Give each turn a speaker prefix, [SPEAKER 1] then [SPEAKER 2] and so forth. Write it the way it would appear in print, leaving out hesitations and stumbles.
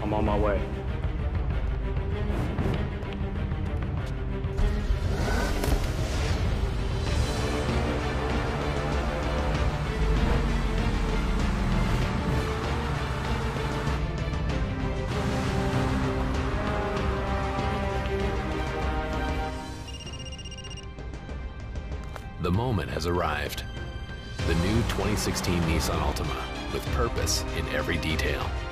[SPEAKER 1] I'm on my way.
[SPEAKER 2] The moment has arrived. The new 2016 Nissan Altima, with purpose in every detail.